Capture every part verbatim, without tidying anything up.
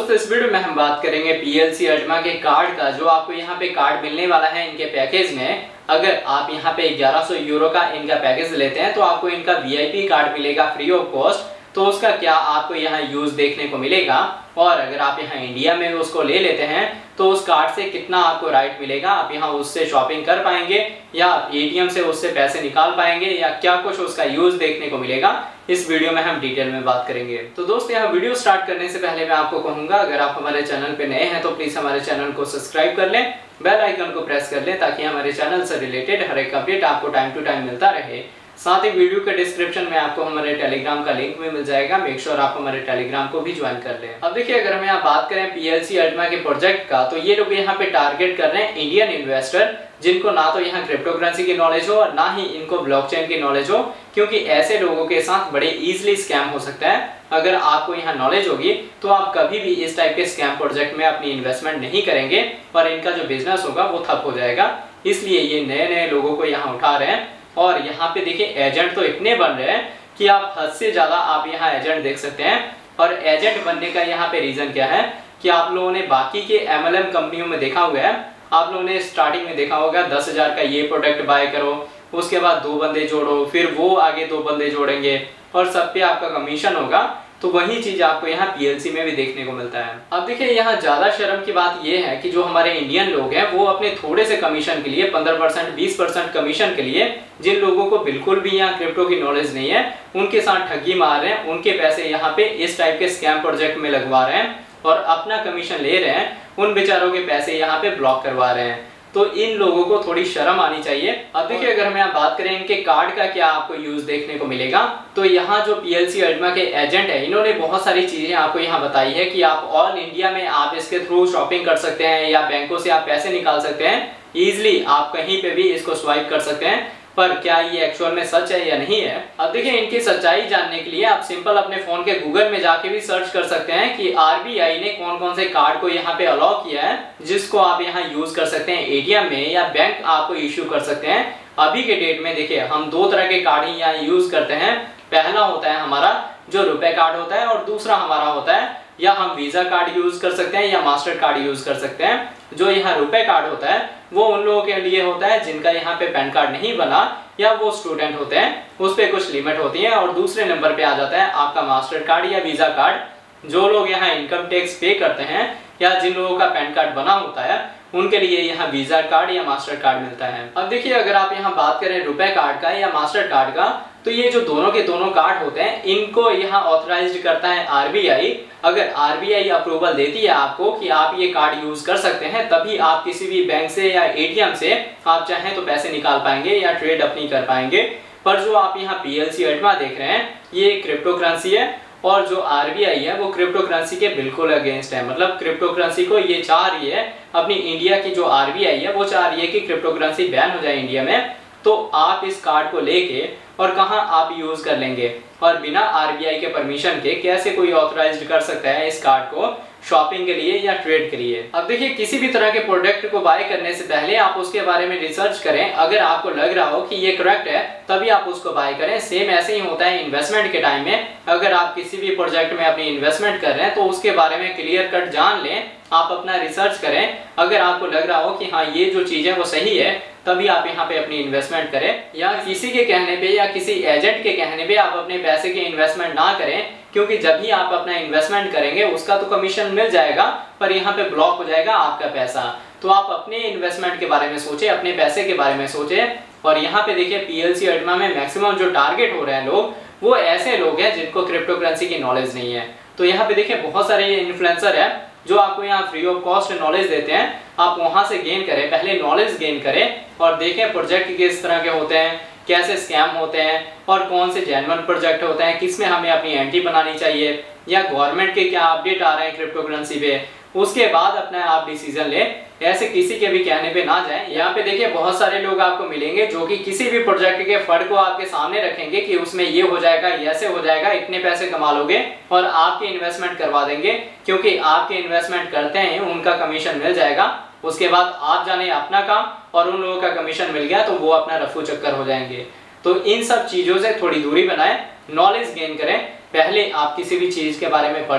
दोस्तों इस वीडियो में हम बात करेंगे पीएलसी अल्टमा के कार्ड का, जो आपको यहाँ पे कार्ड मिलने वाला है इनके पैकेज में। अगर आप यहाँ पे ग्यारह सौ यूरो का इनका पैकेज लेते हैं तो आपको इनका वीआईपी कार्ड मिलेगा फ्री ऑफ कॉस्ट। तो उसका क्या आपको यहाँ यूज देखने को मिलेगा, और अगर आप यहाँ इंडिया में उसको ले लेते हैं तो उस कार्ड से कितना आपको राइट मिलेगा, आप यहाँ उससे शॉपिंग कर पाएंगे या एटीएम से उससे पैसे निकाल पाएंगे, या क्या कुछ उसका यूज देखने को मिलेगा, इस वीडियो में हम डिटेल में बात करेंगे। तो दोस्तों यहाँ वीडियो स्टार्ट करने से पहले मैं आपको कहूंगा, अगर आप हमारे चैनल पे नए हैं तो प्लीज हमारे चैनल को सब्सक्राइब कर लें, बेल आइकन को प्रेस कर लें, ताकि हमारे चैनल से रिलेटेड हर एक अपडेट आपको टाइम टू टाइम मिलता रहे। साथ ही वीडियो के डिस्क्रिप्शन में आपको हमारे टेलीग्राम का लिंक भी मिल जाएगा, मेक श्योर आप हमारे टेलीग्राम को भी ज्वाइन कर लें। अब देखिए, अगर हम यहाँ बात करें पीएलसी अल्टमा के प्रोजेक्ट का, तो ये लोग यहाँ पे टारगेट कर रहे हैं इंडियन इन्वेस्टर जिनको ना तो यहाँ क्रिप्टो करेंसी की नॉलेज हो और ना ही इनको ब्लॉकचेन की नॉलेज हो, क्योंकि ऐसे लोगों के साथ बड़े इजीली स्कैम हो सकता है। अगर आपको यहाँ नॉलेज होगी तो आप कभी भी इस टाइप के स्कैम प्रोजेक्ट में अपनी इन्वेस्टमेंट नहीं करेंगे और इनका जो बिजनेस होगा वो ठप हो जाएगा। इसलिए ये नए नए लोगों को यहाँ उठा रहे हैं। और यहाँ पे देखिए एजेंट तो इतने बन रहे हैं कि आप हद से ज्यादा आप यहाँ एजेंट देख सकते हैं। और एजेंट बनने का यहाँ पे रीजन क्या है कि आप लोगों ने बाकी के एमएलएम कंपनियों में देखा हुआ है, आप लोगों ने स्टार्टिंग में देखा होगा दस हजार का ये प्रोडक्ट बाय करो, उसके बाद दो बंदे जोड़ो, फिर वो आगे दो बंदे जोड़ेंगे और सब पे आपका कमीशन होगा। तो वही चीज आपको यहाँ पीएलसी में भी देखने को मिलता है। अब देखिए, यहाँ ज्यादा शर्म की बात यह है कि जो हमारे इंडियन लोग हैं वो अपने थोड़े से कमीशन के लिए पंद्रह परसेंट बीस परसेंट कमीशन के लिए, जिन लोगों को बिल्कुल भी यहाँ क्रिप्टो की नॉलेज नहीं है उनके साथ ठगी मार रहे हैं, उनके पैसे यहाँ पे इस टाइप के स्कैम प्रोजेक्ट में लगवा रहे हैं और अपना कमीशन ले रहे हैं, उन बेचारों के पैसे यहाँ पे ब्लॉक करवा रहे हैं। तो इन लोगों को थोड़ी शर्म आनी चाहिए। अब देखिए, अगर हम यहाँ बात करें इनके कार्ड का क्या आपको यूज देखने को मिलेगा, तो यहाँ जो पीएलसी अल्टमा के एजेंट है इन्होंने बहुत सारी चीजें आपको यहाँ बताई है कि आप ऑल इंडिया में आप इसके थ्रू शॉपिंग कर सकते हैं या बैंकों से आप पैसे निकाल सकते हैं इजिली, आप कहीं पे भी इसको स्वाइप कर सकते हैं। पर क्या ये एक्चुअल में सच है या नहीं है? अब देखिए, इनकी सच्चाई जानने के लिए आप सिंपल अपने फोन के गूगल में जाके भी सर्च कर सकते हैं कि आरबीआई ने कौन कौन से कार्ड को यहाँ पे अलाउ किया है जिसको आप यहाँ यूज कर सकते हैं एटीएम में, या बैंक आपको इश्यू कर सकते हैं। अभी के डेट में देखिए, हम दो तरह के कार्ड ही यहाँ यूज करते हैं। पहला होता है हमारा जो रुपए कार्ड होता है, और दूसरा हमारा होता है या हम वीजा कार्ड यूज कर सकते हैं या मास्टर कार्ड यूज कर सकते हैं। जो यहाँ रुपए कार्ड होता है वो उन लोगों के लिए होता है जिनका यहाँ पे पैन कार्ड नहीं बना या वो स्टूडेंट होते हैं, उस पे कुछ लिमिट होती है। और दूसरे नंबर पे आ जाता है आपका मास्टर कार्ड या वीजा कार्ड। जो लोग यहाँ इनकम टैक्स पे करते हैं या जिन लोगों का पैन कार्ड बना होता है उनके लिए यहाँ वीजा कार्ड या मास्टर कार्ड मिलता है। अब देखिए, अगर आप यहाँ बात करें रुपए कार्ड का या मास्टर कार्ड का, तो ये जो दोनों के दोनों कार्ड होते हैं इनको यहाँ ऑथराइज्ड करता है आरबीआई। अगर आरबीआई अप्रूवल देती है आपको कि आप ये कार्ड यूज कर सकते हैं, तभी आप किसी भी बैंक से या एटीएम से आप चाहें तो पैसे निकाल पाएंगे या ट्रेड अपनी कर पाएंगे। पर जो आप यहाँ पीएलसी अल्टमा देख रहे हैं ये क्रिप्टो करेंसी है, और जो आरबीआई है वो क्रिप्टो करेंसी के बिल्कुल अगेंस्ट है। मतलब क्रिप्टो करेंसी को ये चाह रही है, अपनी इंडिया की जो आरबीआई है वो चाह रही है कि क्रिप्टो करेंसी बैन हो जाए इंडिया में। तो आप इस कार्ड को लेके और कहां आप यूज कर लेंगे, और बिना आरबीआई के परमिशन के कैसे कोई ऑथराइज्ड कर सकता है इस कार्ड को शॉपिंग के लिए या ट्रेड के लिए? अब देखिए, किसी भी तरह के प्रोडक्ट को बाय करने से पहले आप उसके बारे में रिसर्च करें। अगर आपको लग रहा हो कि ये करेक्ट है तभी आप उसको बाय करें। सेम ऐसे ही होता है इन्वेस्टमेंट के टाइम में। अगर आप किसी भी प्रोजेक्ट में अपनी इन्वेस्टमेंट कर रहे हैं तो उसके बारे में क्लियर कट जान लें, आप अपना रिसर्च करें। अगर आपको लग रहा हो कि हाँ ये जो चीज है वो सही है, तभी आप यहाँ पे अपनी इन्वेस्टमेंट करें। या किसी के कहने पे या किसी एजेंट के कहने पे आप अपने पैसे की इन्वेस्टमेंट ना करें, क्योंकि जब भी आप अपना इन्वेस्टमेंट करेंगे उसका तो कमीशन मिल जाएगा पर यहाँ पे ब्लॉक हो जाएगा आपका पैसा। तो आप अपने इन्वेस्टमेंट के बारे में सोचें, अपने पैसे के बारे में सोचें। और यहाँ पे देखिए, पीएलसी अल्टमा में मैक्सिमम जो टारगेट हो रहे हैं लोग वो ऐसे लोग हैं जिनको क्रिप्टो करेंसी की नॉलेज नहीं है। तो यहाँ पे देखिए, बहुत सारे इन्फ्लुएंसर है जो आपको यहाँ फ्री ऑफ कॉस्ट नॉलेज देते हैं। आप वहां से गेन करें, पहले नॉलेज गेन करें और देखें प्रोजेक्ट किस तरह के होते हैं, कैसे स्कैम होते हैं और कौन से जेन्युइन प्रोजेक्ट होते हैं, किसमें हमें अपनी एंट्री बनानी चाहिए, या गवर्नमेंट के क्या अपडेट आ रहे हैं क्रिप्टो करेंसी पे। उसके बाद अपना आप डिसीजन लें, ऐसे किसी के भी कहने पे ना जाएं। यहाँ पे देखिए, बहुत सारे लोग आपको मिलेंगे जो कि किसी भी प्रोजेक्ट के फंड को आपके सामने रखेंगे कि उसमें ये हो जाएगा, ऐसे हो जाएगा, इतने पैसे कमा लोगे, और आपके इन्वेस्टमेंट करवा देंगे। क्योंकि आपके इन्वेस्टमेंट करते हैं उनका कमीशन मिल जाएगा, उसके बाद आप जाने अपना काम, और उन लोगों का कमीशन मिल गया तो वो अपना रफू चक्कर हो जाएंगे। तो इन सब चीजों से थोड़ी दूरी बनाएं, नॉलेज गेन करें। पहले आप किसी भी चीज के बारे में पढ़ें,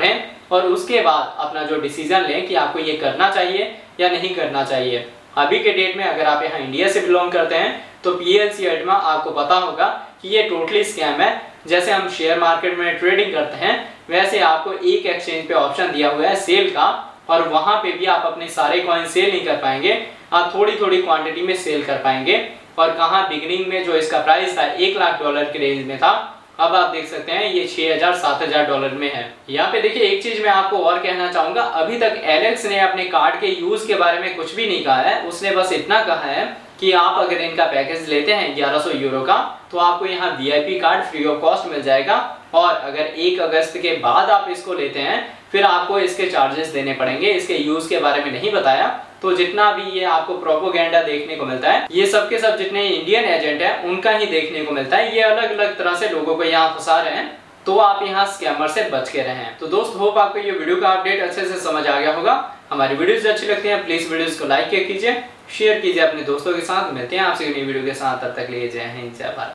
और उसके बाद अपना जो डिसीजन लें कि आपको ये करना चाहिए या नहीं करना चाहिए। अभी के डेट में अगर आप यहाँ इंडिया से बिलोंग करते हैं तो पीएलसी अल्टमा आपको पता होगा कि ये टोटली स्कैम है। जैसे हम शेयर मार्केट में ट्रेडिंग करते हैं वैसे आपको एक एक्सचेंज पे ऑप्शन दिया हुआ है सेल का, और वहां पे भी आप अपने सारे कॉइन सेल नहीं कर पाएंगे, आप थोड़ी थोड़ी क्वांटिटी में सेल कर पाएंगे। और कहाँ बिगिनिंग में जो इसका प्राइस था एक लाख डॉलर के रेंज में था, अब आप देख सकते हैं ये छह हजार सात हजार डॉलर में है। यहाँ पे देखिए एक चीज मैं आपको और कहना चाहूंगा, अभी तक एलेक्स ने अपने कार्ड के यूज के बारे में कुछ भी नहीं कहा है। उसने बस इतना कहा है कि आप अगर इनका पैकेज लेते हैं ग्यारह सौ यूरो का तो आपको यहाँ VIP card free of cost मिल जाएगा, और अगर एक अगस्त के बाद आप इसको लेते हैं फिर आपको इसके चार्जेस देने पड़ेंगे। इसके यूज के बारे में नहीं बताया। तो जितना भी ये आपको प्रोपोगेंडा देखने को मिलता है ये सब के सब जितने इंडियन एजेंट हैं उनका ही देखने को मिलता है। ये अलग अलग तरह से लोगों को यहाँ फंसा रहे हैं, तो आप यहाँ स्कैमर से बच के रहें। तो दोस्त होप आपको ये वीडियो का अपडेट अच्छे से समझ आ गया होगा। हमारी वीडियोस अच्छी लगती हैं प्लीज वीडियोस को लाइक कीजिए, शेयर कीजिए अपने दोस्तों के साथ। मिलते हैं आपसे नई वीडियो के साथ, तब तक लिए जय हिंद जय भारत।